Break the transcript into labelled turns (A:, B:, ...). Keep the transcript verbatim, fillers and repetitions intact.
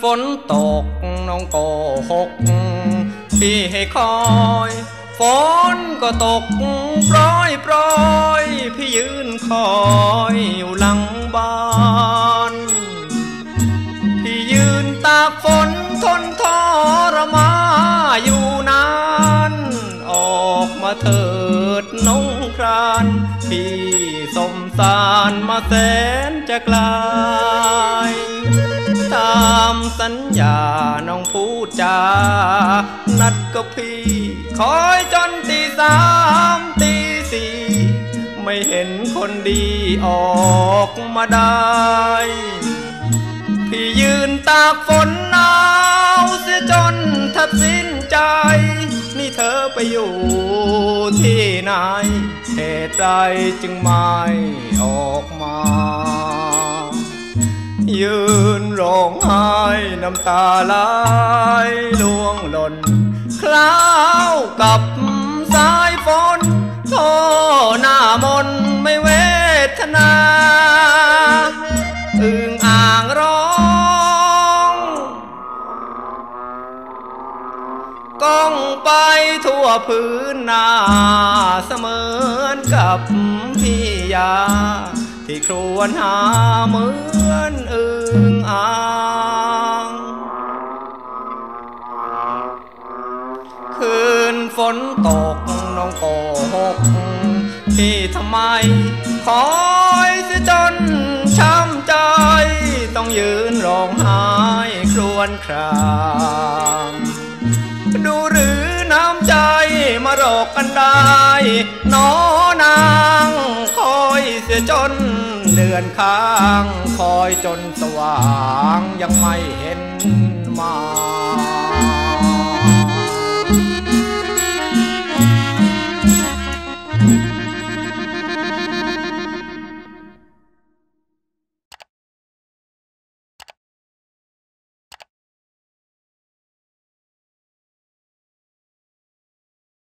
A: นตกน้องโกหกพี่ให้คอยฝนก็ตกปล่อยปล่อยพี่ยืนคอยอยู่หลังบ้านพี่ยืนตากฝนทนทรมานอยู่นานออกมาเถิดน้องครานพี่สมสารมาแสนจะไกลตามสัญญาน้องพูดจานัดกับพี่คอยจนตีสามตีสี่ไม่เห็นคนดีออกมาได้พี่ยืนตากฝนหนาวเสียจนแทบสิ้นใจนี่เธอไปอยู่ที่ไหนเหตุใดจึงไม่ออกมายืนร้องไห้น้ำตาไหลล่วงหล่นคล้าวกับสายฝนโทหน้ามนไม่เวทนาอึ่งอ่างร้องก้องไปทั่วพื้นนาเสมือนกับพี่ยาที่ครวญหาเหมือนอึ่งอ่างคืนฝนตกน้องโกหกที่ทำไมคอยเสียจนช้ำใจต้องยืนร้องไห้ครวญครางดูหรือน้ำใจมาหลอกกันได้น้อนางคอยเสียจนเดือนค้างคอยจนสว่างยังไม่เห็นมา